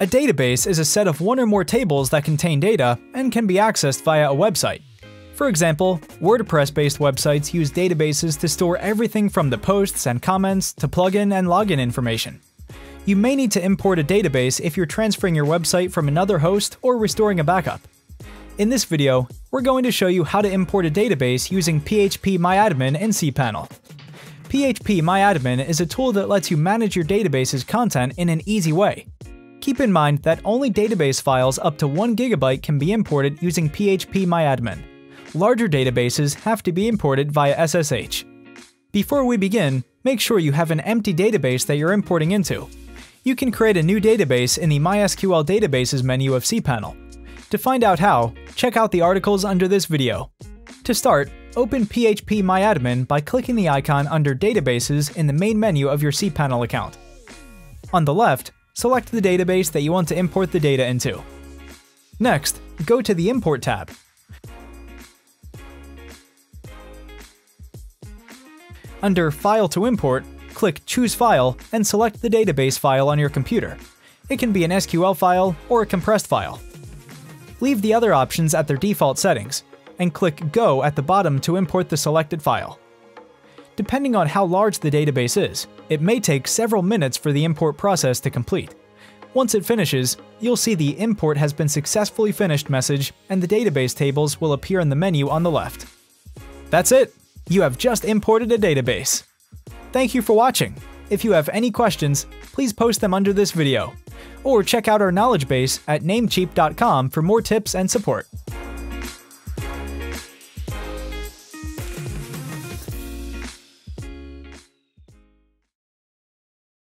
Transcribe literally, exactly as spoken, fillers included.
database is a set of one or more tables that contain data and can be accessed via a website. For example, WordPress-based websites use databases to store everything from the posts and comments to plugin and login information. You may need to import a database if you're transferring your website from another host or restoring a backup. In this video, we're going to show you how to import a database using phpMyAdmin in cPanel. phpMyAdmin is a tool that lets you manage your database's content in an easy way. Keep in mind that only database files up to one gigabyte can be imported using phpMyAdmin. Larger databases have to be imported via S S H. Before we begin, make sure you have an empty database that you're importing into. You can create a new database in the MySQL Databases menu of cPanel. To find out how, check out the articles under this video. To start, open phpMyAdmin by clicking the icon under Databases in the main menu of your cPanel account. On the left, select the database that you want to import the data into. Next, go to the Import tab. Under File to Import, click Choose File and select the database file on your computer. It can be an S Q L file or a compressed file. Leave the other options at their default settings, and click Go at the bottom to import the selected file. Depending on how large the database is, it may take several minutes for the import process to complete. Once it finishes, you'll see the Import has been successfully finished message, and the database tables will appear in the menu on the left. That's it! You have just imported a database. Thank you for watching. If you have any questions, please post them under this video. Or check out our knowledge base at namecheap dot com for more tips and support.